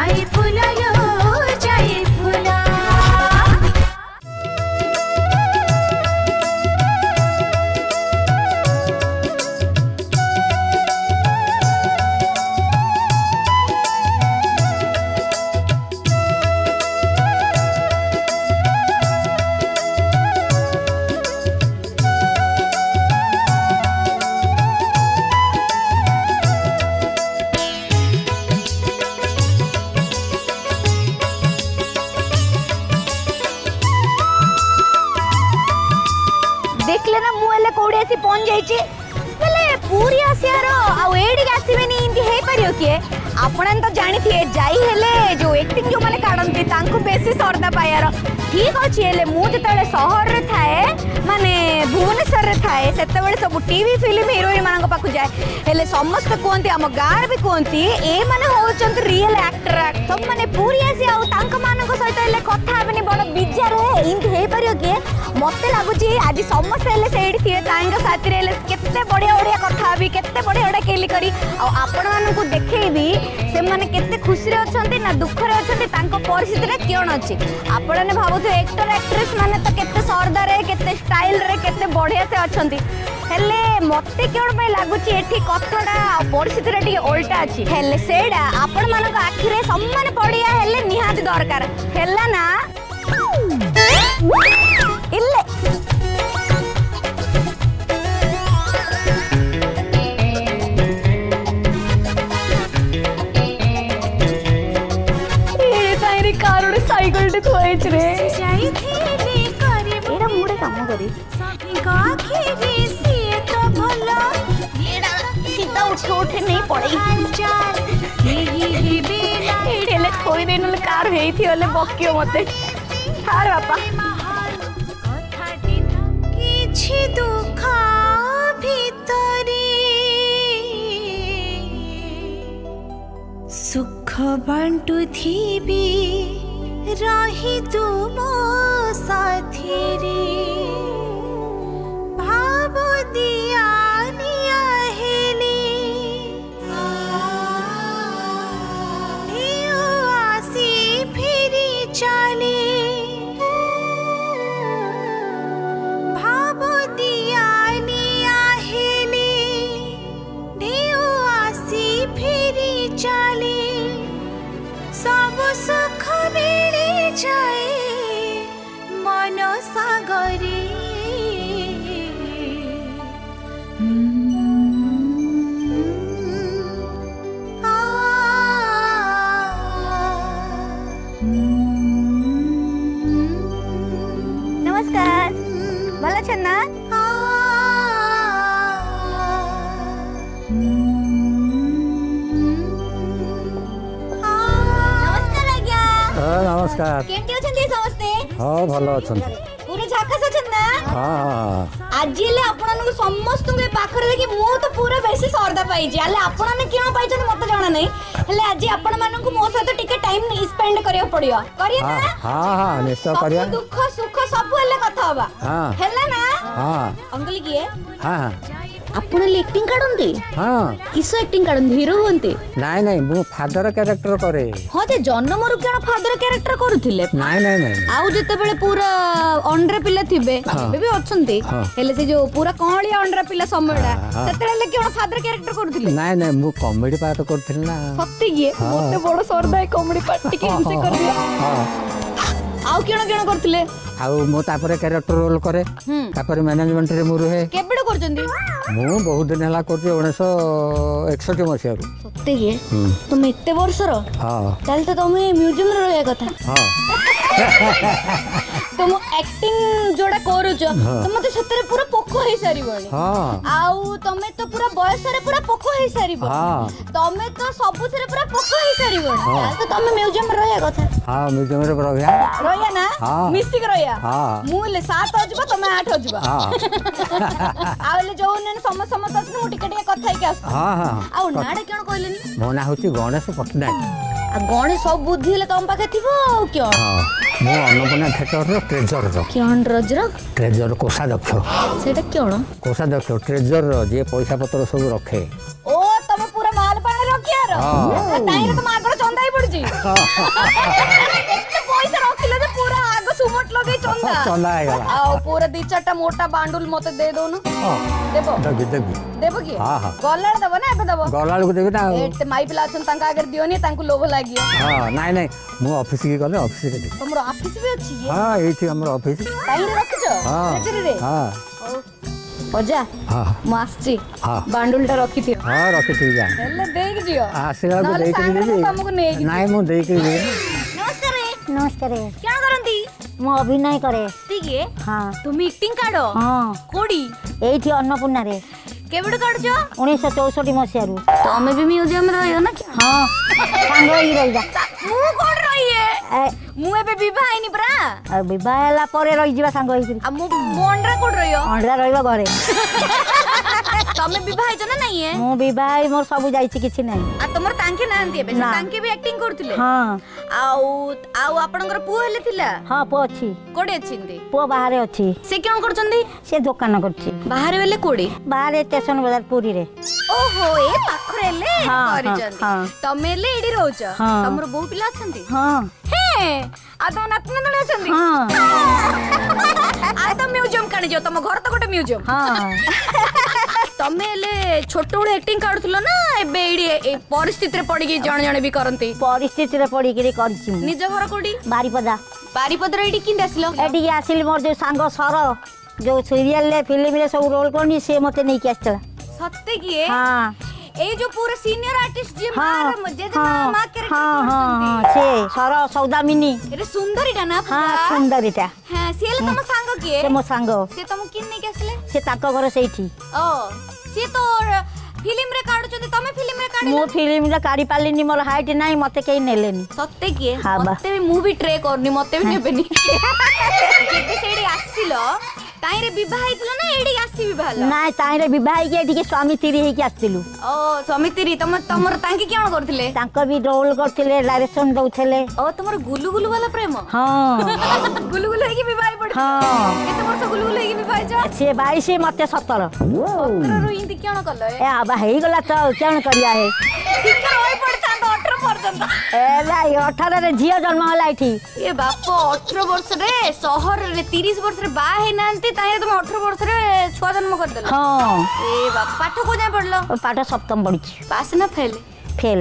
जाई फूला लो जाई फूला। देखले ना मुझे कौड़ी आसी पहुंच जाइए बोले पूरी आसियार आड़ी आसबेनि इनती हो पार किए आपण तो जानी थे जाई हेले जो एक्टिंग जो माने काढंती तांको बेसी सरदा पायार ठीक अछि हेले मु जतले शहर रे थाए माने भुवनेश्वर रे थाए सेते बेले सब टीवी फिल्म हीरोइन मानक पाखु जाए हेले समस्त कोंती हम गार भी कोंती ए माने होचंत रियल एक्टर सब माने पूरी आसी आ तांक मानक सहित हेले कथा हेबनी बड़ बिजार हे इनती हो पार किए मते लागुची आज समस्त हेले सेडी थिए तांक साथी रे केते बढ़िया बढ़िया कथा भी केते बढ़िया बढ़िया केली करी आ आपण मानकु देखैबी से माने केते खुशी रे अछंती ना दुख रे अछंती तांको परिस्थिति रे केन अछि आपण ने भाबुथु एक्टर एक्ट्रेस माने तो केते सरदार रे केते स्टाइल रे केते बढ़िया से अछंती हेले मते केवल पय लागुची एठी कथडा परिस्थिति रे टिके उल्टा अछि हेले सेडा आपण मानक आखि रे सम्मान पड़िया हेले निहाती दरकार हेला ना इल्ले कारण साइकिल टे थोइच रे जाई थेले करे एरा मुडे काम करी गाखे रे से तो भला एरा सीधा उठे नहीं पड़े चार यही बेला एडेले थोई देनल कार हेई थी ओले बकियो मते हार बापा कथाटी किछि दुख भितरी सुख बांटु थीबी रही तुम साथी रे भाव दिया निया हेले आसी फिरी चले भाव दिया निया हेले आसी फिरी चले सब सुख मिली जाए मन सागरे नमस्कार भला छन्ना नमस्कार केंटी अछंती समस्ते हाँ भलो अछंती पूरे झाकास अछन ना हाँ आज ले आपन को समस्त के पाखरे देखि मो तो पूरा बेसी सरदा पाई जे आले आपन ने केन पाई छन मते जाना नै हेले आज आपन मानन को मो साथ टिके टाइम स्पेंड करियो पड़ियो करिए ना हाँ हाँ निश्चय करिया दुख सुख सब हेले कथा होबा हाँ हेला ना हाँ अंकल किए हाँ आपण एक्टिंग काढंती हाँ किस एक्टिंग काढंती हीरो होंती नाइ नाइ मु फादर कैरेक्टर करे हां ते जन्मरु केन फादर कैरेक्टर करूथिले नाइ नाइ नाइ आउ जते बेले पूरा अंडर पिला थिबे बे भी अछंती हेले से जो पूरा कॉलिया अंडर पिला समयडा सेतेले केन फादर कैरेक्टर करूथिले नाइ नाइ मु कॉमेडी पार्ट करथिल ना सत्य ये मते बड़ सरदा कॉमेडी पार्ट टिके इनसे करबे हां आउ केन करथिले आउ मो तापरे कैरेक्टर रोल करे तापरे मैनेजमेंट रे मु रहे केबेड करचंदी मु बहुत दिन हला करछि 1961 मसिया रु सत्य ये तुम एते वर्ष रो हां ताल तो तुम म्यूजियम रे रहया कथा हां तुम एक्टिंग जोड़ा करूछ तुम तो सतरे पूरा पोको हे सारीबणी हां आउ तमे तो पूरा बयस रे पूरा पोको हे सारीबो हां तमे तो सबु थरे पूरा पोको हे सारीबणी तो तमे म्यूजियम रे रहया कथा हां म्यूजियम रे रहया ना मिस्टिक रहया हां मुले 7 होजबा तमे 8 होजबा हां आले जो ने समस्त अछि मु टिके टिके कथा के आस हां हां आउ नाडे केन कहलेनी मो ना होची गणेश पटनायक आ गणेश सब बुद्धि ले तम पाखे थिबो क्यों हां मो अन्नपूर्णा थिएटर रो ट्रेजर रो क्यों रजर ट्रेजर कोषाध्यक्ष सेटा क्यों कोषाध्यक्ष ट्रेजर रो जे पैसा पत्र सब रखे ओ तमे पूरा माल पाने रखिया रो ताई रे तो मागड़ चंदाई पड़ जी पैसा रखिले जे पूरा आग सुमट लगे चंदा चंदा है गला आ पूरा दी चारटा मोटा बांडुल मते दे दोनु देबो देबो की हां हां गल्ला देबो ना एबे देबो गल्ला को देबे ना एते माई पिला छन तांका आगे दियोनी तांको लोभ लागियो हां नहीं नहीं मु ऑफिस की गले ऑफिस रे तमरो ऑफिस भी अछि ये हां एठी हमर ऑफिस ताई रखिछो ट्रेजरी रे हां ओजा हां मास्टरी हां बांडुलटा रखिथियो हां रखि ठीक जा हेले देख जियो आसीला को देख के देबी तुमको नै नहीं मु देख के देबी नमस्कार नमस्कार क्या करंती मु अभिनय करे ठीक है हाँ तुम एक्टिंग काढो हाँ कोडी एठी अन्नपूर्णा रे केबड काढछो 1964 मसियारू तमे भी म्यूजियम रहियो ना क्या हाँ सांग ही रही जा मु कोड रहिए मु एबे विवाह आइनी परा विवाह ହେଲା ପରେ ରହିଯିବା ସାଙ୍ଗ ହେଇକିରି आ मु बोंडरा कोड रहियो ଅଣ୍ଡରା ରହିବା घरे तमे विवाह आइछ ना नहीं है ମୁଁ ବିବାହ ହେଇ ମୋର ସବୁ ଯାଇଛି କିଛି ନାହିଁ आ तमर तांके नांती एबे ना। तांके भी एक्टिंग करथिले ହଁ आउ आउ आपनकर पुଅ हेले थिला ହଁ ପୁଅ ଅଛି कोडे छिंदी ପୁଅ ବାହାରେ ଅଛି से केन करछंदी ସେ ଦୋକାନ କରୁଛି बाहर वेले कोडे ବାହାରେ ଷ୍ଟେସନ ବଜାର ପୁରୀରେ ओहो ए पाखरे ले हाँ, करिचंदी हाँ। तमे ले एडी रहउछ हाँ। तमर बहु पिला अछंती ହଁ हे आ तो नातनी नले अछंती ହଁ आ तो म्यूजियम कानी जो तम घर तो गोटे म्यूजियम ହଁ तमे ले छोट बड़ एक्टिंग काढुथलो ना एबे एडी परिस्थिति रे पड़ी गई जण जण भी करंती ପରିସ୍ଥିତିରେ ପଡିକିରି କରିଛି ମୁଁ निज घर कोडी ବାରିପଦା बारीपदर एडी किंद आसलो ଏଠିକି ଆସିଲି ମୋର ଯୋଉ ସାଙ୍ଗ ସର ଯୋଉ ସିରିଏଲରେ ଫିଲ୍ମରେ ସବୁ ରୋଲ କରନି ସେ ମତେ ନେଇକି ଆସିଥିଲା सत्य किए ହଁ ए जो पूरा सीनियर आर्टिस्ट जे हाँ, मार जे हाँ, मां हाँ कैरेक्टर हाँ हाँ से सर सौदामिनी एरे सुंदरी टा ना हाँ पूरा सुंदरीटा हां सेले तम सांग किए से मो सांग से तम किन नै केसले से ताको घर ସେଇଠି ओ से तो फिल्म रे काढु छथि तमे फिल्म रे काढि मो फिल्म रे काढी पालिनी मोर हाइट नाही मते केही नेलेनी सत्य किए हाँ बा। मते भी मूवी ट्रे करनी मते भी नेबेनी जेते सेडी आसिलो ताई रे विवाह हितलो ना एडी आसी विवाह लो नाही ताईरे विवाह के एठिके स्वामी तिरी हेकी आस्तिलु ओ समितिरी तमर तांकी केन करथिले तांको भी रोल करथिले डायरेक्शन दउथले ओ तमर गुलु गुलु वाला प्रेम हाँ गुलु गुलु हेकी विवाह पड़ हाँ केते वर्ष गुलु गुलु हेकी विवाह जा से 22 मते 17 17 रो हिंदी केन कलो ए आबा हेई गला त केन करिया हे ठीक होई पड़ता 18 पर्यंत ए लाई 18 रे झियो जन्म होला एठी ए बाप 18 वर्ष रे शहर रे 30 वर्ष रे बा हे नांती ताई तुम 18 वर्ष रे छुआ जन्म कर देलो हाँ ए बाप पाठ को जा पढ़लो पाठ सप्तम पढ़ी पास ना फेल फेल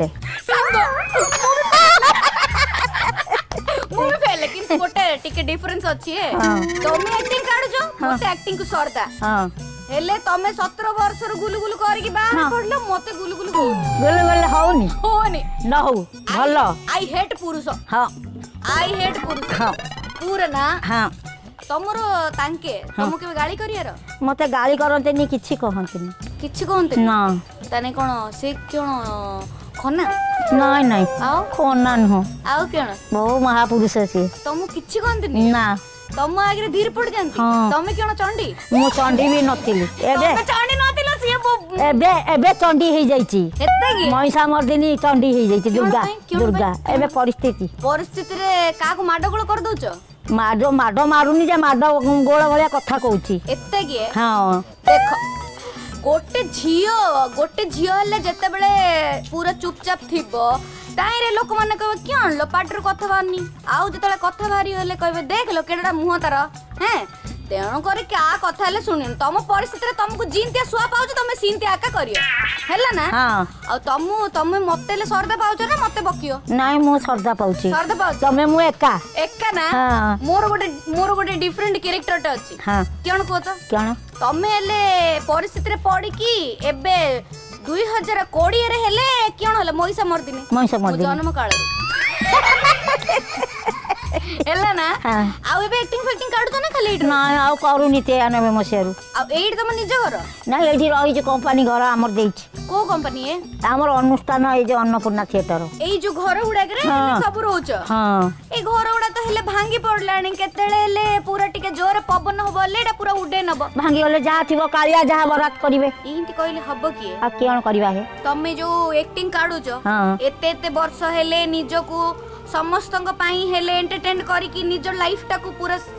मु भी फेल लेकिन गोटे टिके डिफरेंस अछि है हाँ। तुम एक्टिंग काढु जो मते एक्टिंग को सरदा हाँ हेले तमे 17 वर्ष रो गुलु गुलु करी की बाहर हाँ। पढ़लो मते गुलु गुलु हो गोले गोले होनी होनी न हो भलो आई हेट पुरुष हाँ आई हेट पुरुष हाँ पूरा ना हाँ तमरो तांके तुमको केबे गाली करियार मते गाली करंतेनी किछि कहंतेनी किछि कोनते ना ताने कोन से कोन खना नहीं नहीं आओ कोना न आओ केन बहु महापुरुष से तुम किछि कोनते ना तुम आगे धीर पड़ जानती हाँ। तमे केन चंडी मु चंडी भी नथिली एबे तमे चंडी नथिलो सिए एबे एबे चंडी हे जाईची एते की महिषा मर्दिनी चंडी हे जाईची दुर्गा ପାଇଁ? କେଉଁ दुर्गा ପାଇଁ? एबे परिस्थिति परिस्थिति रे काको माडगोळ कर दउचो माडो माडो मारुनी जे माडो गोळ भलिया कथा कहूची एते की हाँ देख गोटे झियो हेले जते बेले पूरा चुपचाप थिबो ताइरे लोक माने कहबे कि आणलो पाटर कथा बानी आउ जतले कथा बारी होले कहबे देख लो केडा मुह तार हैं तेणु करे क्या कथा हेले सुनिन तम परिस्थिति रे तुमको जिनतिया सुआ पाउछ तमे सिनतिया आका करियो हैला ना हाँ आ तमे मते ले सरदा पाउछ ना मते बकियो नाई मु श्रद्धा पाउची सरदा पाउछ तमे मु एका एका ना हाँ। मोर गोटे डिफरेंट कैरेक्टर टा अछि हाँ केन को तो कण तमे हेले परिस्थिति रे पड़ी की एबे 2020 रे हेले केन होला महिषा मर्दिनी महिषा मो मर्दिनी जन्म काल हेला ना हाँ। आ एबे एक्टिंग फैक्टिंग काढु तो ना खाली एडरो ना आउ करूनी ते 93 मसियारू आ एड तम निज घर ना एठी रही कंपनी घर हमर देइची को कंपनी है हमर अनुष्ठान ए जे अन्नपूर्णा थिएटर एई जो घर उडा करे हाँ। सब रोच हाँ ए घर उडा तो हेले भांगी पडलानी केतेले हेले पूरा टिके जोर पवन हो बोले एटा पूरा उडे नब भांगी गले जा थिबो कालिया जा बरात करिवे इंती कहले हबो की आ केन करबा हे तमे जो एक्टिंग काढुचो हाँ। एते एते वर्ष हेले निजको समस्तंग पाई हेले एंटरटेन करी कि निजर लाइफ टा को पूरा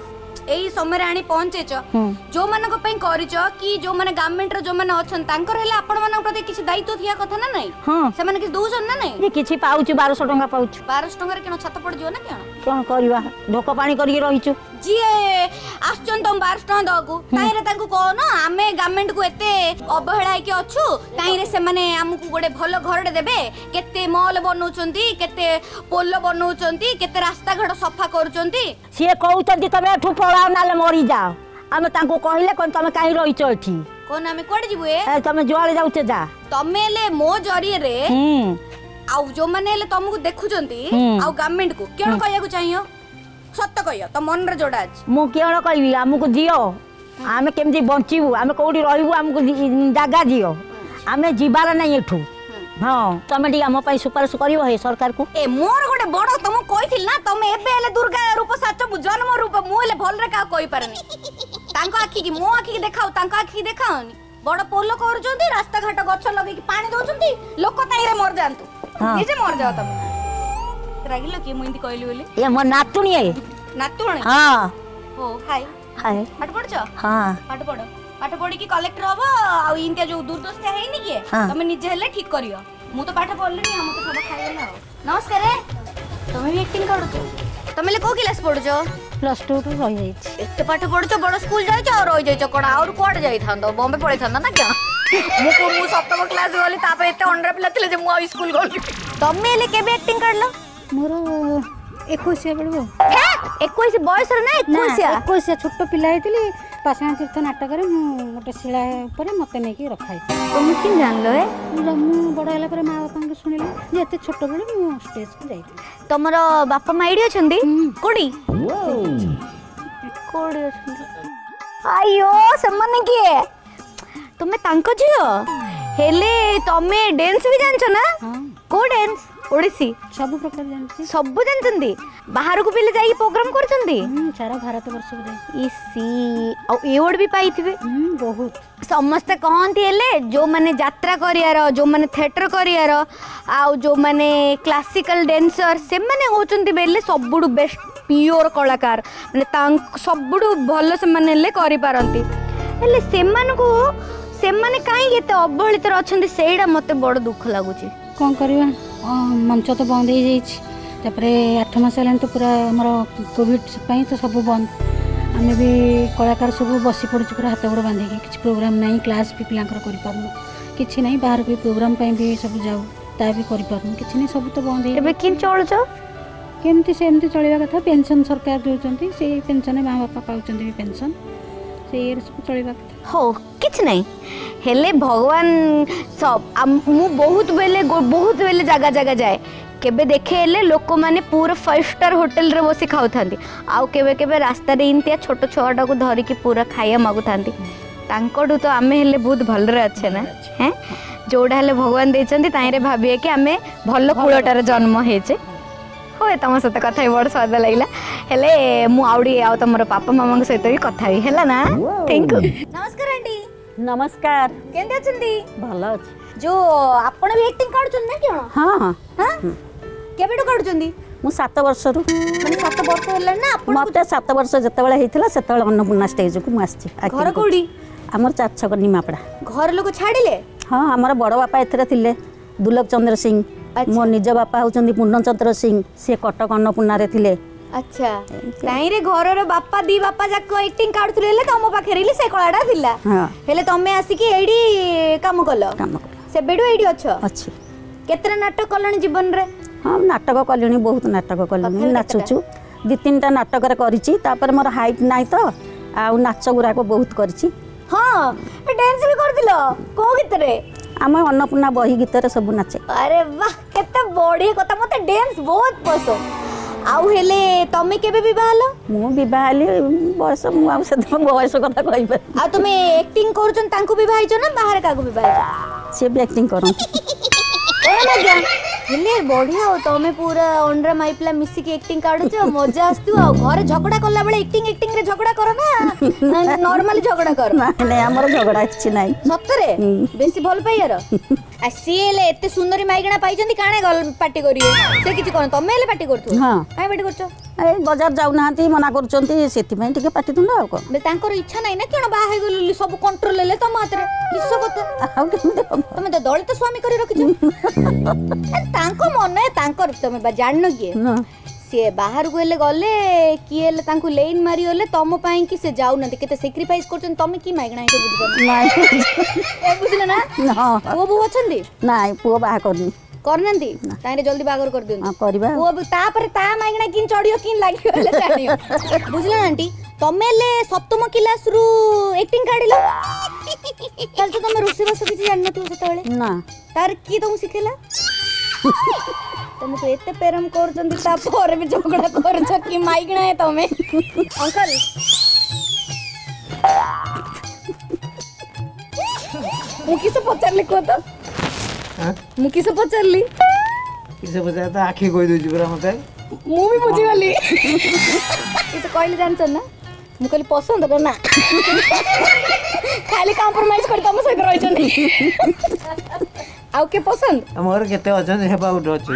एई समय आनी पहुंचेच जो मानक पई करिच कि जो माने गवर्नमेंट रो जो माने अछन तांकर हेले आपण मानक प्रति किछि दायित्व थिया कथा ना नै हां से माने कि दोजन ना नै जे किछि पाउछु 1200 टका पाउछु 1200 टका रे केनो छत पड़ जियो ना केनो कोन करबा ढोक पानी करके रहिछु जी आछन तुम 1200 टका दगु ताई रे तांकु को ना आमे गवर्नमेंट को एते अवहेला के अछु ताई रे से माने हमकु गोटे भलो घरडे देबे केते मॉल बनौचंती केते पोल बनौचंती केते रास्ता घाट सफा करूचंती से कहउचंती तमे एठु पळाओ नाले मरि जाओ आमे तांको कहिले कोन तमे काई रहिछ एठी कोन आमे कोड जिबु ए तमे जुआले जाउचे जा तमे ले मो जरिए रे आउ जो माने ले तुमको देखुचंती आउ गवर्नमेंट को केन कहया को चाहियो सत्य कहयो त मन रे जोडा अछि मु केन कहबी हमकु दियो आमे केमती बंचीबू आमे कोडी रहिबू हमकु जागा दियो आमे जिबार नै एठु हां तमे डी हम पई सुपारिश करियो हे सरकार को ए मोर गोटे बड़ तुम कहिथिल ना तमे एबे ले दुर्गा रूप साच जन्म रूप मु ले भल रे का कहि परनी तांको आखी की मो आखी की देखाओ तांको आखी की देखाओनी बड़ पोल करूचंती रास्ता घाट गछ लगे की पानी दोचंती लोक ताई रे मर जानतु निजे मर जाओ तमे रागिलो की मुंदी कहली बोली ए मो नातुनी ए नातुणी हां हो हाय हाय पाठ पढ़छ हां पाठ पढ़ी की कलेक्टर हबो आ इंतिया जो दुर्दशा हेनी के तमे निजे हेले ठीक करियो मु तो पाठ पढ़लिनी हम तो सब खाइला नमस्कार तमे भी एक्टिंग करूछो तमे ले को क्लास पढ़छो प्लस 2 टू रहि जाइछ एते पाठ पढ़छो बड़ स्कूल जाइछो और रहि जाइछो कोन और कोड जाई थांदो बॉम्बे पळै थांदा ना क्या मु सप्तम क्लास गली तापे एते अंडर पिला थिले जे मु आ स्कूल गली तमे ले केबे एक्टिंग करलो मोर 21 बेलू 21 बयस रे ना 21 छोट पिला हेतिली पाषाण तीर्थ नाटक रे मु गोटे शिला पर मते नै की रखाई तुम किन जानलो ए मु बड़ होला पर मां बापा के सुनिले जे एते छोट बेले मु स्टेज को जाई तमरो बापा मां आइडी अछंदी कोडी कोडी अछंदी आयो सम्मान किए तुमे तांको जियो हेले तमे डांस भी जानछ ना को डांस ओडिसी सब प्रकार जानछि सब जानछंदी बाहर को पिले जाई प्रोग्राम करछंदी सारा भारत वर्ष जाई इसी आ अवार्ड भी पाइथिबे बहुत समस्त कहंती हेले जो माने यात्रा करियार जो माने थिएटर करियार आ जो माने क्लासिकल डांसर से माने होचंती बेले सबुडु बेस्ट प्योर कलाकार माने तांक सबुडु भलो से माने ले करि पारंती हेले सेमान को सेमाने काई एते अवहेलित अछंती सेडा मते बड़ दुख लागुची कौन करवा मंच तो बंद हो जापरे 8 मास है तो पूरा आमर कोविड तो सब बंद आम भी कलाकार सब बसी पड़ू पूरा हाथ गोड़ बांधिकी किसी प्रोग्राम ना क्लास भी पिलांकर करूँ कि ना बाहर भी प्रोग्राम भी सब जाऊ ता भी करूँ कि सब तो बंद चलुच केमती सेमती चलवा कथा पेंशन सरकार दौरान से पेंशन माँ बापा पाँच भी पेंशन से सब चलवा कथा हो किछ नहीं हेले भगवान सब मु बहुत बेले जगह जगह जाए केबे देखे हेले लोक माने पूरा 5 स्टार होटल रे बसी खाउ थांती आउ केबे केबे रास्ता रे इंतिया छोट छोटा को धरी के पूरा खाया मागु थांती तांकोडू तो आमे हेले बहुत भल रे अच्छे ना हैं जोडा हेले भगवान देचंती ताई रे भाबिए कि आमे भल कुळटार जन्म हेचे होय तम सहित कथा ही बड़ स्वाद लागला हेले मु आउडी आउ तमरो पापा मामा सहित भी कथा ही हैला ना थैंक यू नमस्कार आंटी नमस्कार केंदे अछंती भल अछि जो आपण भी एक्टिंग काढुछन ना केनो हां हां हां केबेटो काढुछंती मु 7 वर्ष रु माने 7 वर्ष होला ना आपण मते 7 वर्ष जतबेला हेतिला सेतबेला अन्नपूर्णा स्टेज को मु आछि घर कोडी हमर चाचक निमापड़ा घर लोक छाडिले हां हमर बड़ बापा एथरे थिले दुर्लभ चंद्र सिंह मो निज बापा होचंदी पूर्ण चंद्र सिंह से कटक अन्नपूर्णा रे थिले अच्छा ताई रे घर रो बापा दी बापा जाको एक्टिंग काढुथले ले तम पाखे रिली से कलाडा थिला हां हेले तमे आसी की एडी काम कलो से बेडू एडी अछो अछि केतरा नाटक कलण जीवन रे हां नाटक कलिनी बहुत नाटक कलिनी नाचुचु 2-3टा नाटक रे करिछि तापर मोर हाइट नाही तो आ नाच गुरा को बहुत करिछि हां डांस भी कर दिलो को गीत रे आम अन्नपूर्णा बही गीत रे सब नाचे अरे वाह केते बढ़िया कथा मते डांस बहुत पसंद आउ हेले तमे केबे विवाह हलो मु विवाह हली बयस मु आ से बयस कथा कहि पे आ तुमे एक्टिंग करूछन तांको विवाह हिजो ना बाहर काको विवाह से भी एक्टिंग करन ओ मजा हेले बढ़िया हो तमे पूरा अंडर माइपला मिसी के एक्टिंग काढुछो मजा आस्तु आ घरे झगड़ा करला बेले एक्टिंग रे झगड़ा करो ना नॉर्मली झगड़ा करो ना हमर झगड़ा किछि नाही सत्तरे बेसी भल पाइयार आ सीएले एते सुंदरी माइगणा पाइचंदी काणे पार्टी करिए से किछि कोन तमे ले पार्टी करथु हां काहे पार्टी करछो ए बाजार जाउ नाहंती मना करचंती सेति में टिके पार्टी तुंडा आ को बे तांकर इच्छा नै ना केन बाहा हे गेलु सब कंट्रोल ले तम हाथ रे किसो कत आउ केमते तमे तो दलित स्वामी करी रखिछ तांको मने तांकर तमे बा जाननो किए से बाहर को गले किए लेन मारी गले तुम कि से जाऊ ना केते सैक्रिफाइस करछन तमे की माइगणा के बुझ बुझले ना पुओ बु अछंदी नाइ पुओ बाहा करनी करनंती तारे जल्दी बागर कर दियो करबा पुओ तापर ता माइगणा किन चढ़ियो किन लागियो ले जानियो बुझले ना आंटी तमे ले सप्तम क्लास रु एक्टिंग काढिलो कल तो तमे रोसे बस किछि जानन तू सेतळे ना तार की तुम सिखेला तुमको एते प्रेम करछंती ता पर भी झगड़ा करछ कि माइगणा है तमे अंकल मु किसे पचारले को तो मु किसे पचारली किसे पचार त आखी कोइ दोछि पुरा मते मु भी बुझी गली किसे कहले जानछ ना मु कहली पसंद ना खाली कॉम्प्रोमाइज कर तम सहित रहिछंती आउ के पसंद हमर केते अछन हेबा उठ अछि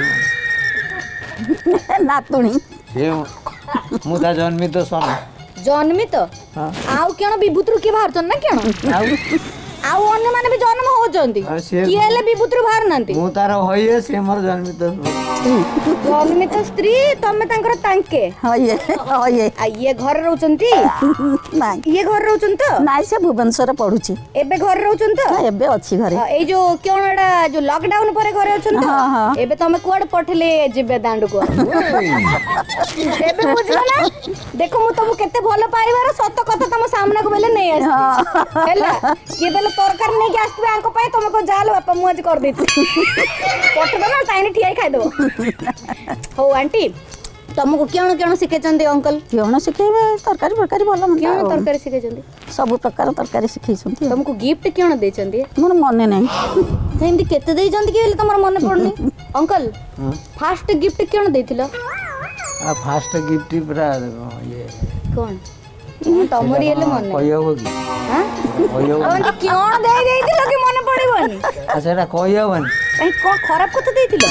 नातुणी हे मुदा जन्मित सन जन्मित आउ केन विभूतरु के बाहर छन ना केन आउ अन्य माने भी जन्म हो जंती की हेले विभूतरु बाहर नंती मु तार होइए से मोर जन्मित स्त्री तमे तांकर तांके होइए होइए आ ये घर रहउचंती नाइ ये घर रहउचन त नाइ से भुवनेश्वर पढुची एबे घर रहउचन त एबे अछि घरे ए जो केनडा जो लॉकडाउन परे घरे अछन त एबे तमे कोड पठले जिबे दांड को एबे बुझला ना देखो मु तुम केते भलो पाइबार सत कथा तुम सामने को बेले नै आसी हैला के बेले तरकारी नै के आस्ते आंको पाए तुम को जाल बापा मु आज कर देछि पठ दो ना ताइने ठियाई खाइ दो हो आंटी तुमको केण केण सिखेचंदी अंकल केण सिखेबे तरकारी फरकारी भलो मन केण तरकारी सिखेचंदी सब प्रकार तरकारी सिखैछंती तुमको गिफ्ट केण देचंदी मोर मने नै सेमती केते देचंदी के तमर मने पड़नी अंकल फर्स्ट गिफ्ट केण देथिलो फर्स्ट गिफ्ट पूरा ये कोन तमरी एले मन कहियो होगी हां कहियो अन केण दे देथिलो कि मने पड़िबनी अच्छा एटा कहियो बन ए को खराब कत देथिलो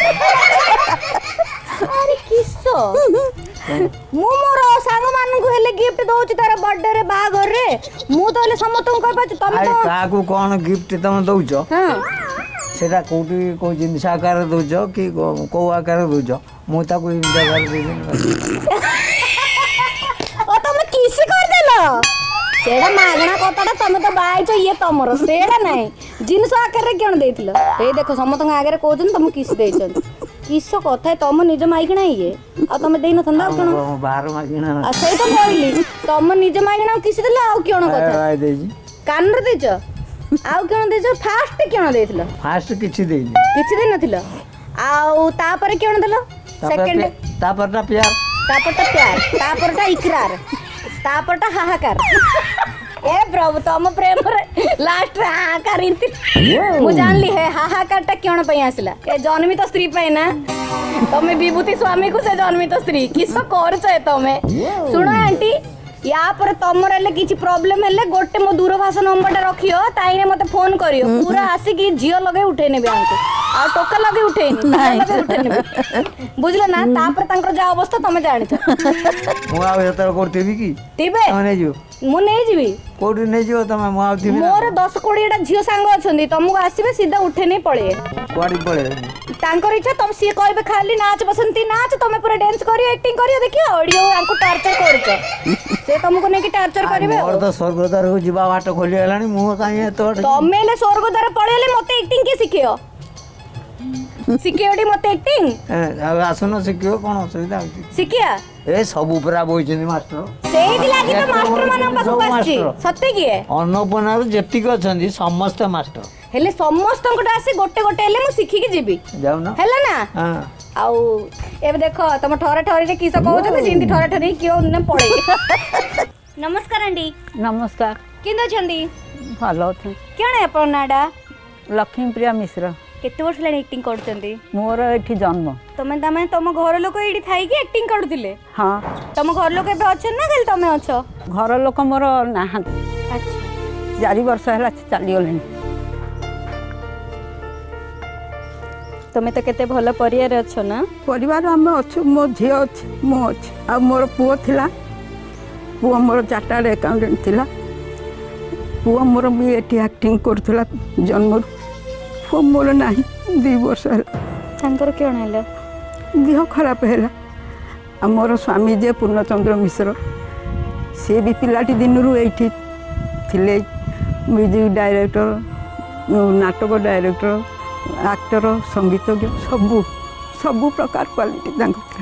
अरे किसो मु मोर सांग मान को हेले गिफ्ट दोउची तार बर्थडे रे बागर रे मु तो हेले समत को कहबा तमे तो काकू कोन गिफ्ट तम दोउचो हां सेटा कोठी को जिनिस आकार दोउचो कि को आकार दोउचो मु ताको इन आकार देबे ओ तमे किसी कर देलो सेडा मागणा कथाटा तमे तो बाइचो ये तमरो सेडा नै जिनिस आकार रे केन देथिलो ए देखो समत आगे कहउछन तम किस देछन किस कथा तम निज माइगणा ये आ तमे देइ न थंदा कोन बाहर माइगणा आ सही तो कहली तम निज माइगणा किस देला आ केन कथा आइ देजी कान रे देछो आ केन देछो फास्ट केन देथिलो फास्ट किछि देइली किछि दे नथिलो आ तापर केन देलो सेकंड तापरटा प्यार तापरटा इकरार तापरटा हाहाकार ए प्रभु तम प्रेम रे लास्ट रे हाहाकार इंति मु जानली है हाहाकारटा केन पई आसला ए जन्मित स्त्री पई ना तमे विभूति स्वामी को से जन्मित स्त्री किसो करछ ए तमे सुनो आंटी या पर तमर ले किछि प्रॉब्लम हेले गोटे मो दूरभाष नंबरटा रखियो ताइने मते फोन करियो पूरा आसी कि जियो लगे उठे नेबे आंको आ टोका लगे उठेनी लगे उठे नेबे बुझला ना तापर तांकर जा अवस्था तमे जानिछ मु आ एतर करतेबी की तिबे तमे जीव मु नै जीवी कोठी नै जीव तमे मु आउथिबी मोर 10 कोड़ीटा झियो सांग अछंदी तुमको आसीबे सीधा उठे नै पळे कोडी पळे तांकर इच्छा तुम सी कहबे खाली नाच बसंती नाच तमे पूरा डांस करियो एक्टिंग करियो देखियो ऑडियो आंको टॉर्चर करछ से तुमको नै कि टॉर्चर करबे मोर तो स्वर्गद्वार हो जीवा बाट खोली हलानी मु काई तो तमे ले स्वर्गद्वार पळेले मते एक्टिंग के सिखियो सिक्योरिटी मते एक्टिंग आसनो सिखियो कोन असुविधा होची सिखिया ए सब उपरा बोइछनी मास्टर सेही लागी तो मास्टर मानन पाखु आछि सत्य की है अन्नपूर्णा जेतिक अछंदी समस्त मास्टर हेले समस्त कोटा आसी गोटे गोटे हेले मु सिखि के जेबी जाउ ना हेला ना हां आउ एबे देखो तुम ठरे ठरे रे किस कहू छ सिंधी ठरे ठरे कियो न पड़े नमस्कार आंटी नमस्कार किंद छंदी भलो थे केण है अपन नाडा लक्ष्मीप्रिया मिश्र केते वर्ष लानी एक्टिंग करछंती मोर एठी जन्म तमे तम घर लोक एडी थाई कि एक्टिंग करथिले हां तम घर लोक एबे अछन ना खाली तमे अछ घर लोक मोर नाहंती अच्छा 4 वर्ष होला चली गलेनी ତମେ ତ କେତେ ଭଲ ପରିବାର ଅଛ ନା। परिवार आम अच्छु मो झी अच्छी मु अच्छी आ मोर पुओ थिला पुओ मोर चार्टर्ड अकाउंटेंट थिला पुओ मोर भी एटी एक्टिंग करथला जन्म पुओ मोर नाही 2 वर्ष हला ତାଙ୍କର କ'ଣ ହେଲା? देह खराब है मोर स्वामी जे पूर्णचंद्र मिश्र सी भी पिलाटी दिन ये म्यूजिक डायरेक्टर नाटक डायरेक्टर एक्टर संगीतज्ञ सबू सबू प्रकार क्वालिटी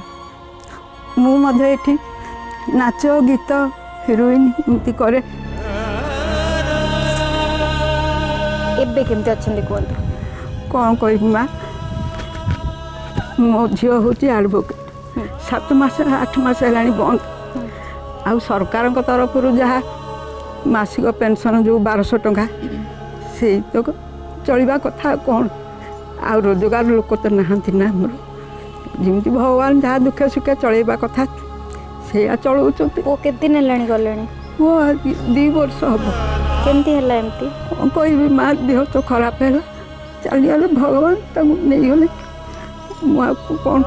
मुझे ये नाच गीत हिरोइन एमती करे एबे केमती अच्छे कहते कौन कह माँ मो झील हूँ एडवोकेट 7 मास 8 मास है बंद आ सरकार तरफ जहाँ मासिक पेंशन जो 1200 टंका से तो चलवा कथा कौन आ रोजगार लोक तो नहांती ना मोर जमी भगवान जहाँ दुखे सुखे चलवा कथा से चलाऊँ वो केते दिन है गले वो 2 वर्ष हम केमती है एमती कौन कह माँ देह तो खराब है चलीगले भगवान नहीं गले मुझे कौन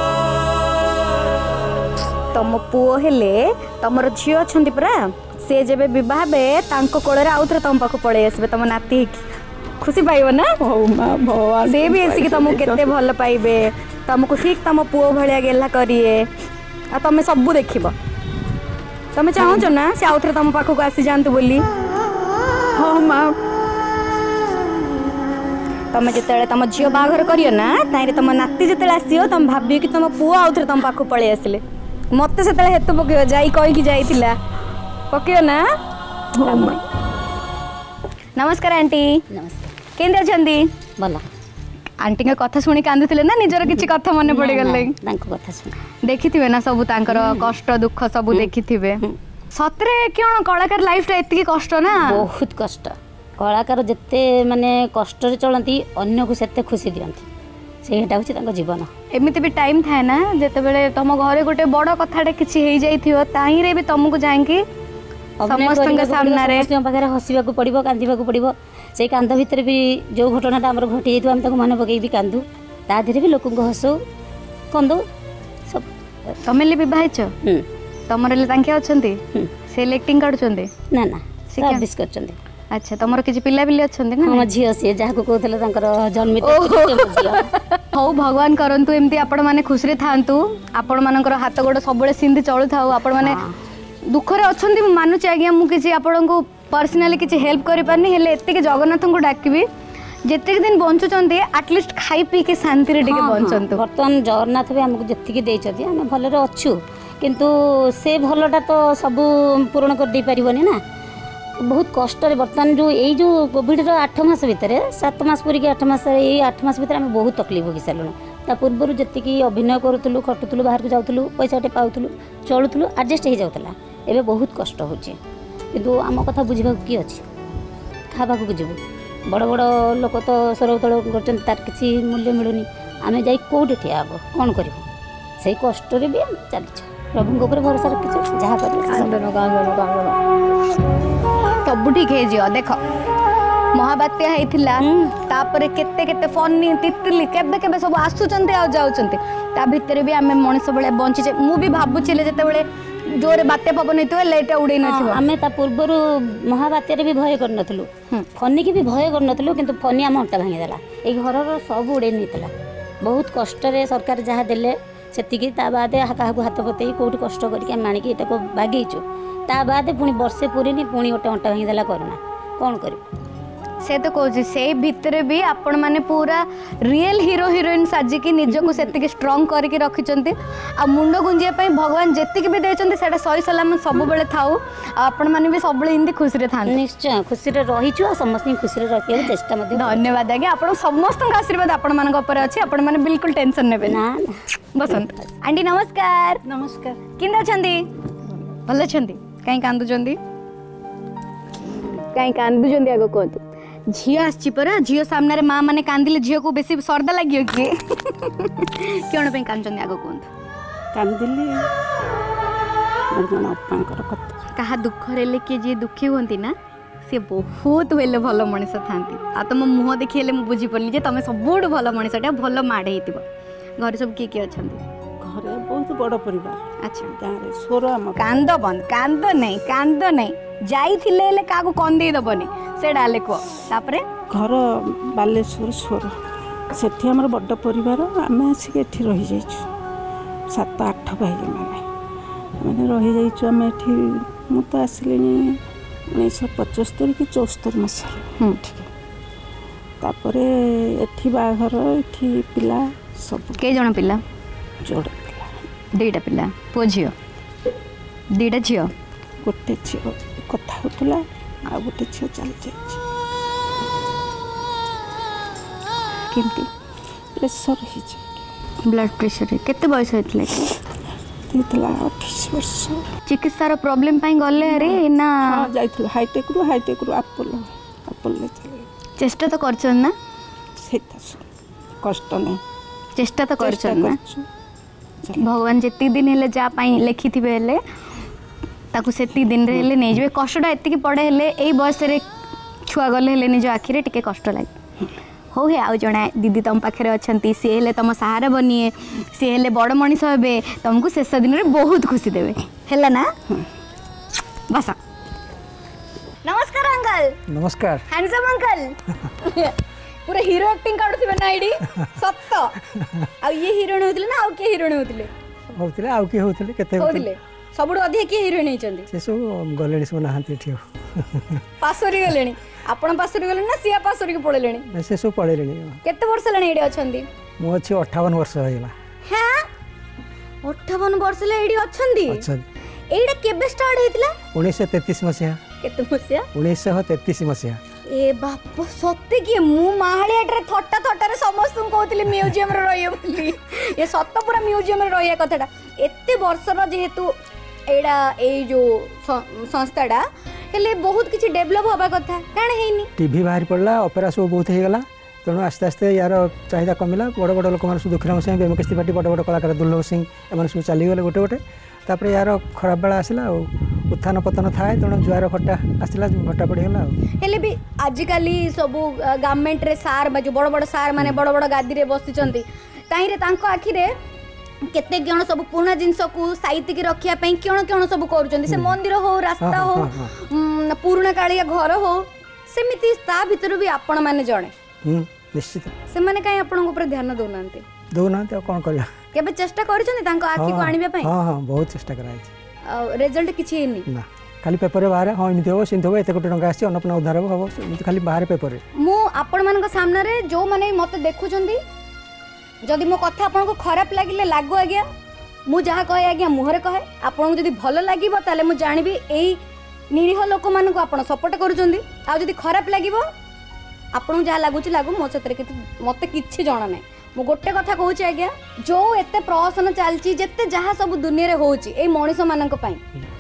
तम पुओ हेले तमर झी अच्छा परा से जब बह तांको कोଳରେ आउ थे तुम पाख पड़े आसबे तुम नाती खुशी पाइब ना भगवान से भी आसिक तुमको केते भल पाइबे तुमको ठीक तुम पुओ भाया गेला करिए आ तुम सबू देख तुम चाहूच ना से आउ थे तुम पाखक आसी जातु बोली हाँ माँ तुम जिते तुम झी बाहर करियो ना ताई तुम नाती जिते आसो तुम भाव कि तुम पुओ आउ थे तुम पाख पड़े आसिले मत से हेतु पकड़ जाई कहीकि जाइला पकड़ ना नमस्कार आंटी नमस्कार केंद्र अच्छी भला आंटी का कथा शुणी कांदुले ना निजर किसी कथा मन पड़ गले कथा शुण देखि ना सब तांकर कष्ट दुख सब देखि सतरे क्यों कलाकार लाइफ एति कष्ट ना बहुत कष्ट कलाकार जिते माने कष्ट चलती अन्य को सेते खुशी दियंती सेटा होची तांको जीवन एमिति भी टाइम थाए ना जेते बेले तुम घरे गोटे बड़ कथाटे किछि हेई जाइथियो ताही रे भी तुमको जाएंकी समस्त सामने रे पाखे हसवाक पड़ो कांदवाक पड़ो से कांद भितर भी जो घटनाटा आम घटी जाइए आम मन पकई भी कांदू ता देहरे भी लोक हसू कंदू सब तुम बहिच तुम अच्छा से एक्टिंग काटुंट ना ना सर्विस कर अच्छा तुम किसी पिला पिली अच्छा ना मो झी सी जहाँ कहते जन्मित हौ भगवान करंतु एमती आपण माने खुशी थांतु आपण मानकर हाथ गोड़ सब सिंधी चलु थाउ आपण माने दुखरे अछंती मानुची आज्ञा मु किसी आपण को पर्सनली किसी हेल्प करि पारनी हेले एते जगन्नाथ को डाकिबी जेते दिन बंचुचंती एटलीस्ट खाई पी के शांति रे टिके बंचंतु वर्तमान जगन्नाथ भी हमको जत्तिके देइछथि हम भलरे अछु किंतु से भलटा तो सब पूर्ण कर दे परिबनी ना बहुत कष्ट बर्तमान जो यही जो कोविड 8 मास भितर 7 मास पूरी 8 मास ये 8 मास भितर आम बहुत तकलीफ भोगी सारूँ ता पूर्व जी अभिनय करूँ खटुलु बाहर को जाऊँ पैसाटे पाऊलु चलुलु आडजस्ट हो जाऊला एवं बहुत कष्ट हो किंतु आम कथा बुझा किए अच्छे क्या पाखक जीव बड़ बड़ लोक तो स्वर तल कर तार किसी मूल्य मिलूनी आम जा कौटे ठिया हे कौन कर कष्ट भी चली प्रभु भरोसा रखी जहाँ कर सब ठीक है देख महाबात्या होता तापर केते केते फनी तितली केबे केबे सब आसुचंते आ जाउचंते ता भितर भी आमे मनुष्य बळे बंचीचे मु भी भाबुचिले जते बळे जोरे बात्या पवन हेतु लेट उड़े नथिबो आमे ता पूर्वरु महाबात्या रे भी भय कर नथलु फनी की भी भय कर नथलु किंतु फनी आम अंटा भांगी देला ए घरर सब उड़े नितला बहुत कष्ट रे सरकार जहा देले सेतिकी ता बाद काहाकु हाथ पतई कोठी कष्ट करके मानिकी एटा को बागेइचो ता बाद पुणी वर्षे पूरीनी पुणी गोटे अंटा भांगी देला कोरोना कौन कर से तो कहूँ से भितर भी आपण मैंने पूरा रियल हीरो हिरोइन साजिकी निजको से स्ट्रंग करके रखिंट आ मुंड गुंजिया भगवान जी भी देते सही सलामत सब बेले थाऊ आपण मैंने भी सब इमती खुशी था निश्चय खुशी रहीचु समस्त खुशी रखा चेष्टा धन्यवाद आज्ञा आप समस्त आशीर्वाद आपण मान अच्छे आपण मैंने बिल्कुल टेंशन ने ना बसंत आंटी नमस्कार नमस्कार केंद्र अच्छा भल अच्छा कहीं कांदुचंदी कहीं कांदुचंदी आगो कहतु झील आसी परा झील सामने माँ मैंने कांदिले झील को बेसी सरदा लगे किए कौन पे कांदुचंदी आगो कहतु कांदिले कहा दुख रे किए जी दुखी होती ना सी बहुत बेले भल मनीष था आ तुम मुह देखी मुझे बुझीपारे जे तुम सब भल मनीषटा भल माड़े घर सब किए किए अच्छा घरे बहुत बड़ परिवार अच्छा गाँव स्वर आम कांद बंद कांद नहीं जाइले क्या कंदे दबनी से डाले कह तापरे घर बालेश्वर स्वर सेठी आमर बड़ परिवार आम आसिक एठी रही जाइछु 7-8 भाई मैंने रही जाइछु आम एठी मु तो आसिले 1975 कि 74 मसीह तापर एठी बाघर एठी पिला सब के जन पिला जोड़े पिला 2टा पिला पुओ झियो 2टा झियो गोटे झील कथा होता आ गोटे झील चली जाइए केमती प्रेसर ब्लड प्रेशर केते बयस होइतले होता 28 वर्ष चिकित्सार प्रॉब्लम पाई गले रे ना जाइए हाईटेक रु अपोलो चले चेष्टा तो करछन ना कष्ट नहीं चेष्टा तो करछन ना भगवान जेति दिन हेले जा पाई लेखि थिबे हेले ताकू सेति दिन रे हेले नै जबे कष्टटा एति की पड़े हेले एई बयस रे छुआ गले हेले निज आखि रे टिके कष्ट लागे हो हे आउ जणा दीदी तुम पाखे अच्छा सी हेले तुम सहारा बनिए सी हेले बड़ मनीष हे तुमको शेष दिन में बहुत खुशी देवे है ना बस नमस्कार अंकल नमस्कार हैंडसम अंकल पूरा हीरो एक्टिंग काढुथिबे ना एडी सत्त आ ये हीरोइन होतले ना आउ के हीरोइन होतले आउ के होतले केते होतले सबुठ अधिक किए हीरोइन होइचंदी से सब गलेणी सब नहांती ठियो पासोरी गलेणी आपण पासोरी गलेणी ना सिया पासोरी के पळेलेणी से सब पळेलेणी केते वर्ष लेणी एडी अछंदी मो अछि 58 वर्ष होइला हां 58 वर्ष ले एडी अछंदी अच्छा एडा केबे स्टार्ट हेतिला 1933 मसिया केते मसिया 1933 मसिया ए बाप सत्य कि मु माहाळियाटरे थट्टा थट्टा रे समस्त कहतली म्यूजियम रे रहियो बोली ये सत्य पूरा म्यूजियम रे रहिया कथाटा एते वर्ष रो जेहेतु एडा ए जो संस्थाटा हेले बहुत किछि डेवलप होबा कथा काण हेनी टीवी बाहर पड़ला ऑपेरा शो बहुत हे गला तेणु आस्ते आस्ते यार चाहिदा कमिला बड़ बड़ लोक मान दुखीराम सिंह बेमकेश त्रिपाठी बड़ बड़ कलाकार दुर्लभ सिंह एम सब चलीगले गोटे गोटे तापर यार खराब बेला आसला उत्थान पतन थाए तेणु जुआर फटा आसला फटा पड़गला हेले भी आजिकल सब गवर्नमेंट रे सार जो बड़ बड़ सार माने बड़ बड़ गादी रे बसिचंती ताई रे तांको आखि रे केते जण सब पुराना जिंस को साइति के रखिया पई केण सब करूचंती से मंदिर हो रास्ता हो पुराना कालिया घर हो सेमिति ता भीतर भी आपण माने जणे निश्चित से माने काई आपण ऊपर ध्यान दोनांते कोन करिया केबे चेष्टा करिसंती तांको आखि को आनिबे पई हां हां बहुत चेष्टा कराई रिजल्ट किछि हेनी ना खाली पेपर रे बाहर हां इमिति हो सिंथ हो एते कोटी टंका आसी अन्नपूर्णा उद्धार हो इमिति खाली बाहर पेपर रे मु आपण मानक सामने रे जो माने मते देखुचंदी जदि मो कथा आपन को खराब लागिले लागो आज्ञा मु जहा कहे आज्ञा मुहरे कहे आपन को जदि भलो लागिबो ताले मु जानिबी एई निरीह लोक मान को आपन सपोर्ट करूचंदी आ जदि खराब लागिबो आपन जहा लागुची लागु मो सतरे मते किछि जणा नै मु गोटे कथा कहूची आज्ञा जो एते प्रहसन चलची जते जहा सब दुनिया रे होची एई मଣିଷ मानक पई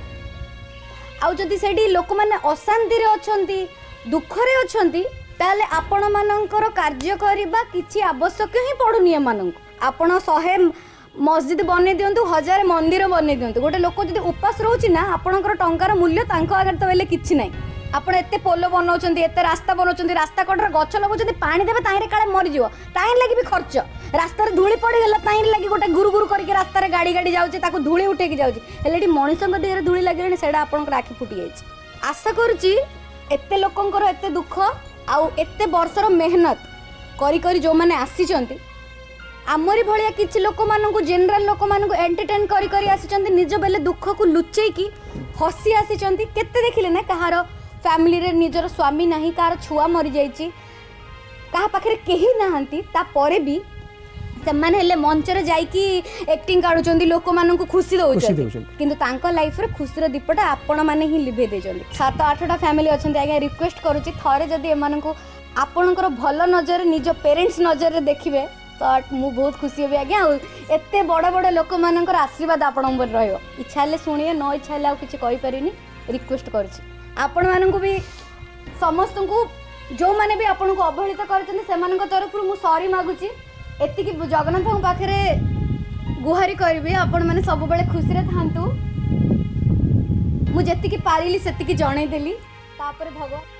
आ जदि सेडी लोक माने अशांति रे अछंती दुख रे अछंती ताले आपण मानकर कार्य करिबा किछि आवश्यक ही पडुनी मानक आपण 100 मस्जिद बने दियंतु 1000 मंदिर बने दियंतु गोटे लोक जदि उपास रहउची ना आपणकर टंकार मूल्य तांको आगर तो बेले किछि नै आपण एते पोलो बनाउचंती एते रास्ता बनाउचंती रास्ता कटर गछ लगाउचंती पानी देबे ताइरे काळे मरि जिवो ताइ लागि भी खर्च रास्ता रे धूଳି पड़ी गला ताइ लागि गोटे गुरु गुरु करके रास्ता रे गाड़ी गाड़ी जाउची ताको धूଳି उठे के जाउची हेलेडी मनिसंग देहरे धूଳି लागिलेनी सेडा आपणकर आखि फुटी जाइची आशा करूची एते लोकंकर एते दुख आउ एते वर्षर मेहनत करी करी जो माने आसीचंती आमरी भलिया किछि लोक मानकु जनरल लोक मानकु एंटरटेन करी करी आसीचंती निज बेले दुख को लुचेई की हसी आसीचंती केते देखिले ना कहार फैमिली रे निजर स्वामी नाही कार छुआ मरि जाईची कहा पाखरे केही नाहंती ता परे भी से माने हेले मंच रे जाई की एक्टिंग काढुचंती लोक मानकु खुशी दउचंती किंतु तांको लाइफ रे खुशी रे दीपटा आपण माने ही लिभे देचंती 7-8टा फैमिली अछंती आगे रिक्वेस्ट करूची थारे जदी एमानकु आपणकर भलो नजर निज पेरेंट्स नजर रे देखिबे तो मु बहुत खुशी होबे आगे एते बड़ बड़ लोक मानकर आशीर्वाद आपण ऊपर रहयो इच्छा ले सुनिए न इच्छा ले आ किछि कहि परिनी रिक्वेस्ट करूची आपण मानकु भी समस्त को जो माने भी आपण को अवहेलित करछन से मानक तरफ मु सॉरी मागुची एति कि जगन्नाथ पाखरे गुहारी करबी आपण माने सब बेले खुशी रे थांतु मु जेति कि पारिली सेति कि जणै देली तापर भगवान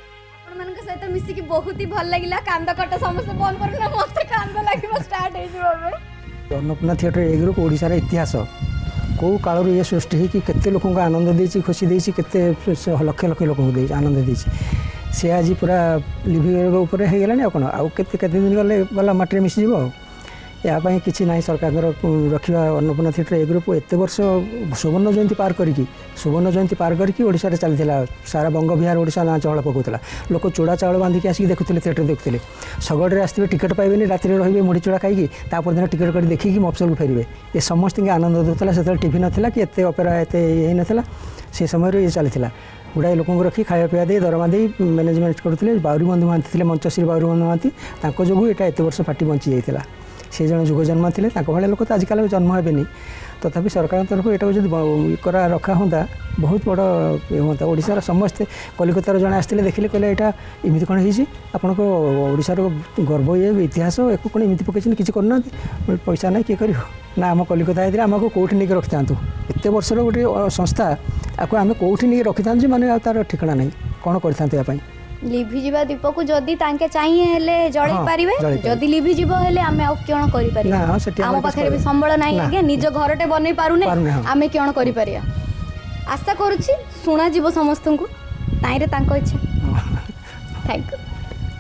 ଆପଣମାନଙ୍କ ସହିତ ମିଶିକି ବହୁତ ହି ଭଲ ଲାଗିଲା। କାନ୍ଦ କଟ ସମସ୍ତେ ବନ୍ଦ କରୁନା, ମତେ କାନ୍ଦ ଲାଗିବ ଷ୍ଟାର୍ଟ ହେଇଯିବ ଏବେ। अन्नपूर्णा थिएटर ए ग्रुप ओडिशार इतिहास कौ कालू ये सृष्टि होगी केते लोक आनंद देती खुशी देती केते लक्ष लक्ष लोक आनंद देती सी आज पूरा लिविंग उपर हो गला कौन आउ केते दिन गले गला मटी मिसीज यापाई किसी ना सरकार रखा अन्नपूर्णा थिएटर ए ग्रुप एत वर्ष सुवर्ण जयंती पार करके सुवर्ण जयंती पार करके ओडिशा रे चलता सारा बंग बिहार ओडिशा ना चहल पकाउला लोक चूड़ा चाउल बांधिकी आसिक देखुले थिएटर देखुले शगड़े आसते टिकट पाइबे राति रे मुढ़ी चूड़ा खाई तापर दिन टिकट कर देखिकी मफसल को फेरबे ये समस्त आनंद दूसरा से टीवी नाला कि एत अपेरा एत ये नाला से समय ये चलता गुड़ाए लोक रखी खाया पीवा दे दरमा दे मैनेजमेंट करते बाउरी बंधु महांती मंचश्री बाउरी बंधु महांती जो यहाँ एत वर्ष पार्टी बंची जाता से जन जुग जन्म थे भाई लोक तो आजिकल जन्म हेनी तथापि सरकार तरफ यहाँ जो करा रखा होता बहुत बड़ ये होता ओडिशार समस्ते कलिकतार जड़े आसते देखिले कहले यहाँ इमिति कौन होपण को ओडिशार गर्व ये इतिहास एक कौन इमिति पकई किसी करना पैसा ना किए कर ना आम कलिकता होता आमको कौटी नहीं रखी था एत वर्षर गोटे संस्था आपको आम कौटी नहीं रखी था माने तार ठिकाना नहीं कौन कर लिभि जीवा दीप को जदि तांके चाहिए हेले जळै पारिबे जदि लिभि जीव हेले आमे आ कोन करि पारि आम पाखरे भी संबळ नाही आगे निज घरटे बनै पारुने आमे कोन करि पारिया आशा करूची सुना जीव समस्त को ताई रे तांको इच्छा थैंक यू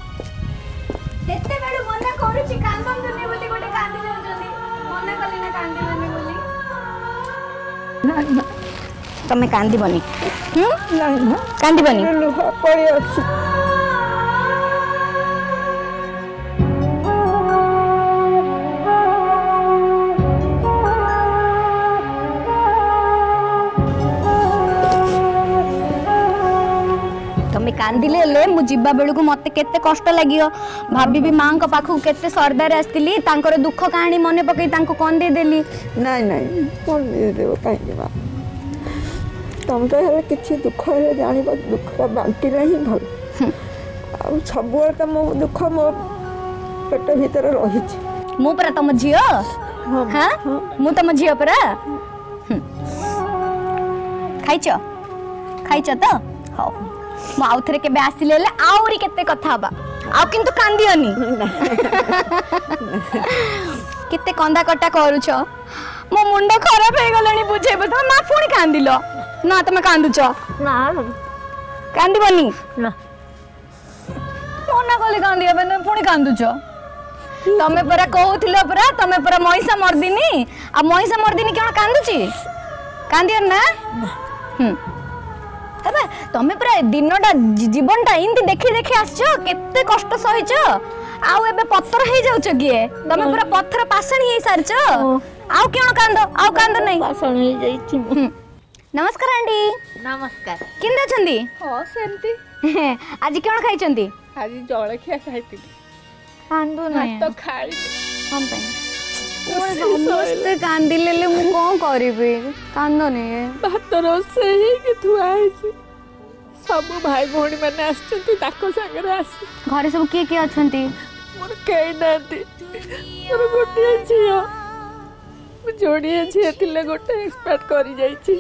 तेते बेडू मना करूची कांदन दुने बोली गोटे कांदी जाउछनी मना कली ना कांदी बने बोली ना तमे कांदी बनी कांदी बनी पड़ी अछि कांदिले ले मु जिबा बेलू को मते केते कष्ट लागियो भाभी भी मां को पाखु केते सरदार आस्तिली तांकर दुख कहानी मने पकई तांको कोन दे देली नहीं नहीं कोन दे देबो काहे बा तुम तो हेले किछि दुख हेले जानिबा दुख का बांटी रही भल आ सब तो मो दुख मो पेट भीतर रही छी मु परा तम झियो हां मु तम झियो परा खाइछ तो हां मु आउ थरे केबे आसिले आउरी केते कथा बा आ किंतु कांदियोनी केते कंदा कटा करूछ मो मुंड खराब हे गलनी बुझेबो त ना पुणी कांदिलो ना तमे कांदुछ ना कांदिबनी ना कोना गले कांदिया बने पुणी कांदुछ तमे परा कहउथिलो परा तमे परा महिषा मर्दिनी आ महिषा मर्दिनी केना कांदुची कांदियो ना तबे तमे पूरा दिनटा जीवनटा इनती देखि देखि आछो केते कष्ट सहिचो आउ एबे पत्थर हे जाउछो किए तमे पूरा पत्थर पासणी हे सारचो आउ केन कांदो नहीं पासणी हे जाइछि नमस्कार आंटी नमस्कार किंदा छंदी हां सेमती आज केन खाइचंदी आज जळखिया खाइतिली कांदो नहीं तो खाइ हम पे समस्त कांदिले ले मु कोन करिबे कांदो नहीं भात रोसई कि थुआइछि सब भाई भौणी माने आछंती ताको संगे आसी घरे सब के अछंती मोर केई नांती मोर गोटे झियो जोड़िए झियो थिले गोटे एक्सपर्ट करि जाइछि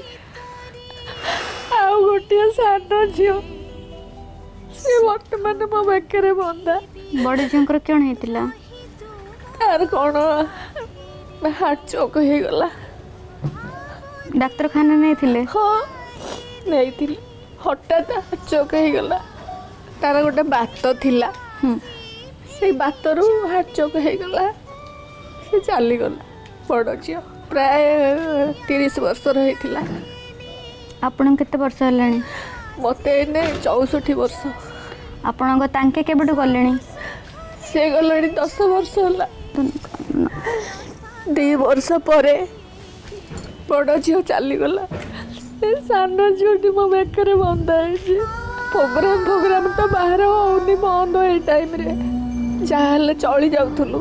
आ गोटे सानो झियो से वर्तमान मो बेकरे बंदा बड़े झंकर केन हेतिला तार कोन हार्ट चोक हे गला डॉक्टर खाना नहीं थिले हाँ नहीं थिली हठात चोक हो गला तार गोटे बात थिला से बात रू हार्ट चोक हो गला से चली गला बड़ झियो प्राय 30 वर्ष रही आपण केते वर्ष हलानी मते ने 64 वर्ष आपण तांके केबेटू गलेनी से गलानी 10 वर्ष होला 2 वर्ष परे बड़ झियो चली गला सान झीटी मो बेकर बंद है प्रोग्राम तो बाहर होनी बंद हो टाइम रे जहाँ चली जाऊलु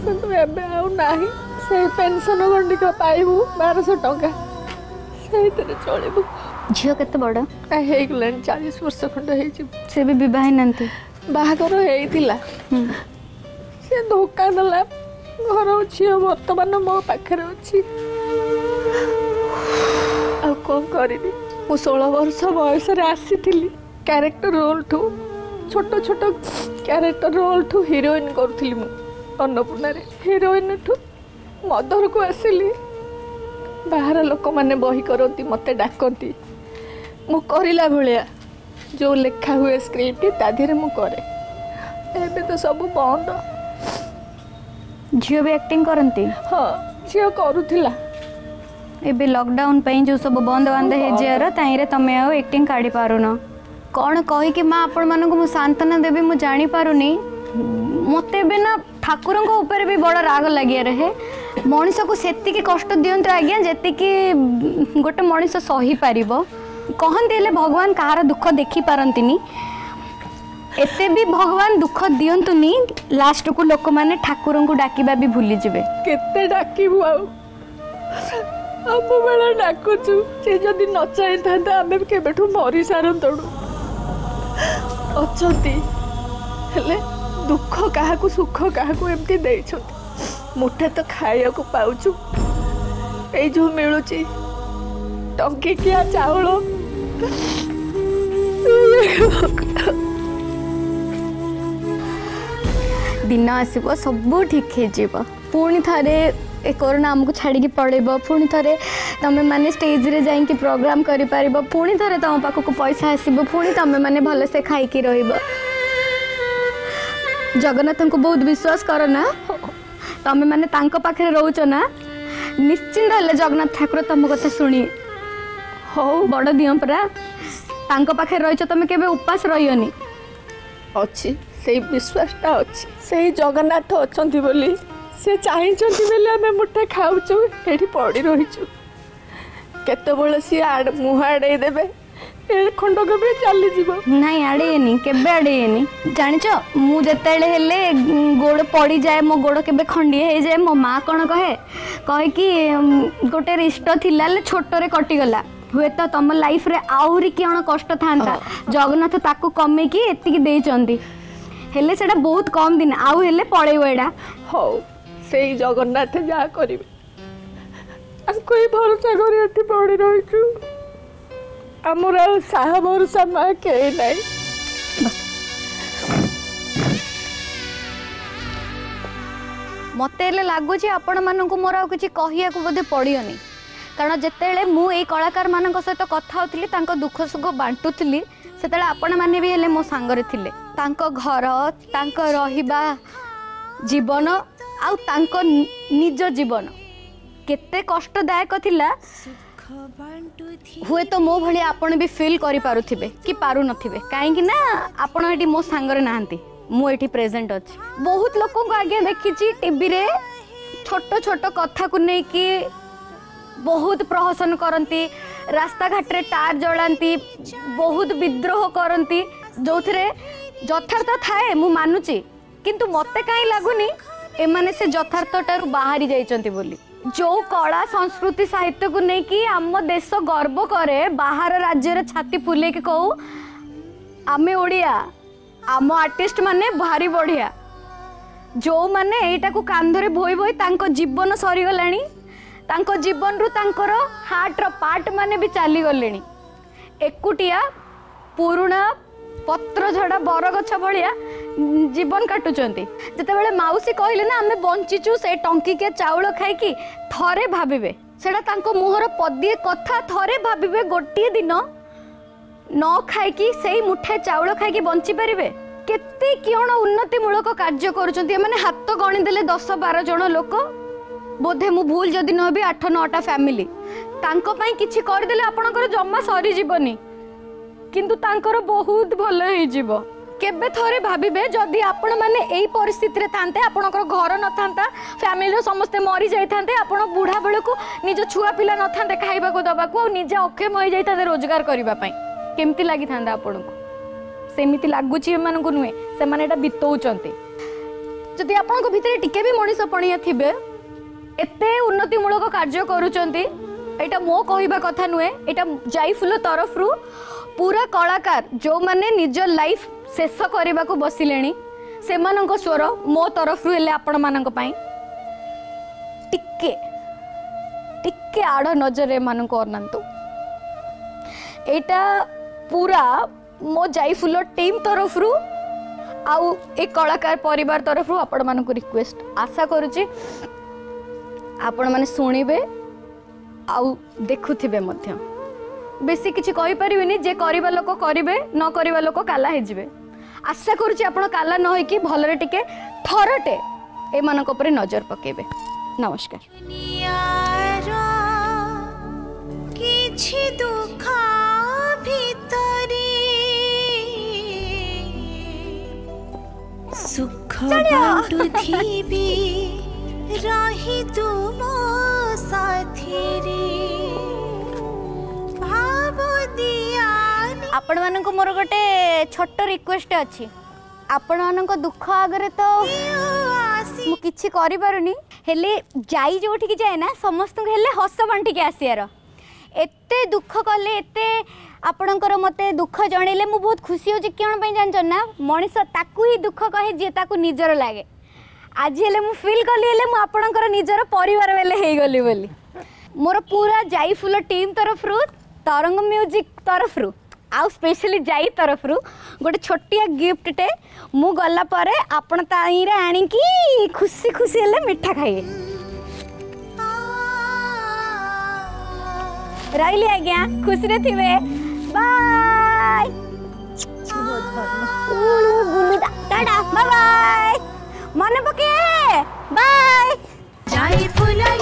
से पेंशन गंडिक पाइबू 1200 टंका से चलू झील केते बड़ हो 40 वर्ष खंड से भी विवाह नंती बाहागर होता से धोखा देला घर झी बर्तमान मो पाखे अच्छी कौन करी मु 16 वर्ष बयस आसी कैरेक्टर रोल ठू छोट छोट क्यारेक्टर रोल ठू हिरोइन करूली मु अन्नपूर्णा हिरोइन ठू मदर को आसिली बाहर लोक मैंने बही करती मत डाकती मु करला भाया जो लेखा हुए स्क्रिप्ट ता देहरे मु करे एबे तो सब बंद। झील भी एक्टिंग करती हाँ झील करूला एबे लॉकडाउन पे जो सब बंद बांध हो जार ताईरे तमे आ एक्टिंग काढ़ी पारुन कौन कही कि माँ आपण मानक मु सांत्वना देवी मु जानी पारुनी मते एबे ना ठाकुर ऊपर भी बड़ राग लगे रहे मनीष को सेतिकी कष्ट दियंतु आज्ञा जेतिकी गोटे मनीष सही पारिबो कहते हेले भगवान कहार दुख देखी पारंतिनी एते भी भगवान दुख दियंतुनी लास्ट को लोक माने ठाकुर को डाकिबा भी भूली जिवे केते डाकिबु अब बेला डाकुचु से जदि न चाहि था आमे केबेठु मरी सारंतडु अछती हेले दुख काहाकू सुख काहाकू एमती देइछथि मुठे तो खाया को पाउछु ए जो मिलुची टंकी किया चावल दिन आसब सब ठीक हो पुणी थे ए कोरोना आमको छाड़ी पड़ेब पुणी थे तुम मैंने स्टेज रे जाइए प्रोग्राम कर पुणी थे तुम पाखक पैसा आसब पुणी तुम मैंने भलसे खाई रही जगन्नाथ को बहुत विश्वास कर ना तुम मैंने पाखे रोच ना निश्चिंत हेले जगन्नाथ ठाकुर तुम कथा शुणी हो बड़ दियो परा पाखे रही तुम के उपास रही अच्छी से विश्वासटा अच्छी से जगन्नाथ अच्छा बोली से चाहिए आम मुठे खाऊचु ये पड़ी रहीचु केतबले सी मुह आड़े देवे खंडक भी चली नाई आड़ेनी केबे आड़ेनी जानिच मु जेतेले हेले गोड़ पड़ी जाए मो गोड़ केबे खंडिए हो जाए मो माँ कौन कहे कि गोटे रिष्ट थिला छोटरे कटिगला हुए तो तुम लाइफ रे आउरी किण कष्ट था जगन्नाथ ताकू कमे कि एतिकी देइचंदी हेले सेटा बहुत कम दिन आउ हेले पड़ेइबो एडा हो से जगन्नाथ जा करिवे हमको ही भरोसा करी एठी पड़ी रहिचु हमरा साहा भरोसा मा के नाही मते लगुच आपण मानक मोर आ किसी कहिया को बोधे पड़ियोनी कारण जितेबाला मुझे कलाकार मान सहित कथा होती दुख सुख बांटुली से आपण मैंने भी हेले मो सांगरे थिले तांको घर तांको रहिबा जीवन आउ तांको निज जीवन केते कष्टदायक थिला हुए तो मो भली आपण भी फील करि पारुथिबे कि पारु नथिबे काहे कि ना आपण एटी मो सांगरे नाहंती मु एटी प्रेजेंट अछि बहुत लोगों को आगे देखिछि टीवी रे छोट छोट कथा को नै कि बहुत प्रहसन करती रास्ता घाट रे टार जलांती बहुत विद्रोह करती जो थे यथार्थ थाए मु मानुची किंतु मते कहीं लगुनी एमाने से यथार्थटारू बाहरी जाइचंती बोली जो कला संस्कृति साहित्य को नहीं कि आम देश गर्व करे बाहर राज्य रे छाती फुले के कहू आमे ओडिया आम आर्टिस्ट माने भारी बढ़िया जो माने एटा को कांधरे भोई भोई तांको जीवन सरी गलानी तांको जीवन रु तांकर हार्ट रो पार्ट माने भी चली गले एकुटिया पुराणा पत्र झड़ा बरगछ भाया जीवन काटुचंती जितेबाला माउसी कहले ना आमे बंचीचु से टंकी के चाउल खाइकी थरे भाबिबे सेटा तांको मुहर पदिए कथा थरे भाबिबे गोटे दिन न खाइकी सेई मुठे चाउल खाइकी बंची पारिबे केते किण उन्नतिमूलक कार्य करूचंती माने हाथ गणी देले 10-12 जण लोक बोधे मु भूल जदि न भी 8-9टा फैमिली तांको पई किछि कर देले आपनकर जम्मा सरी जीवनी किंतु तांकर बहुत भलो हे जीवो केबे थोरे भाबिबे जदि आपण माने एई परिस्थिति रे थांते आपनकर घर न थांता फैमिली समस्त मरी जाई थांते आपण बुढ़ा बेले को निज छुआ पिला न थांते खाइबा को दबा को निज अक्षम होई जाई थांते रोजगार करिबा पई केमती लागि थांदा आपण को सेमिति लागुची मन को नुए से माने एटा बितौचंती जदि आपण को भितरे टिके भी मनीष पणिया थिबे एते उन्नतिमूलक कार्य करूचंती एटा मो कहिबा कथा नुए एटा जाईफुल तरफ रु पूरा कलाकार जो माने निज लाइफ शेष करने को बसिलेनी से मानक स्वर मो तरफ रु आपण मानक पई टिके टिके आड़ नजर मानक अनातु एटा पूरा मो जाईफुल टीम तरफ रु आउ एक कलाकार परिवार तरफ आपण मानक रिक्वेस्ट आशा करुची आपण माने सुनिबे आउ देखुथिबे मध्य बेसी किछि कहि परिबिनी जे करिबा लोक करिवे न करिबा लोक काला हे जिवे आशा करुची आपण काला न होई कि भलरे टिके थरटे ए मानक ऊपर नजर पकेबे नमस्कार दुनियारा किछि दुख भितरी सुख बांटुथिबी रही तुम साथी रे भाव दिया आपण मानक मोर गोटे छोट रिक्वेस्ट अछि आपण मानक दुख आगरे तो मु किछि करि पारुनी हेले जाई जोठी की जाए ना समस्त हेले हस बांटी के आसियार एते दुख कले एते आपणकर मते दुख जणैले मु बहुत खुशी हो जे केन पई जान ना मनीष ताकू ही दुख कहे जे ताकू निजर लागे आज हेले मु फील कली हेले मु आपणकर निजर परिवार बेले हे गली बोली मोर पूरा जाई फुल टीम तरफ रु तरंग म्यूजिक तरफ रु आउ स्पेशली जाई तरफ रु गोटे छोटिया गिफ्ट टे मु गला परे आपण ताई रे आनी की खुशी खुशी हेले मिठा खाइए रही आज्ञा खुशी रे थिबे बाय टाटा बाय बाय मन पके बाय जाई फुल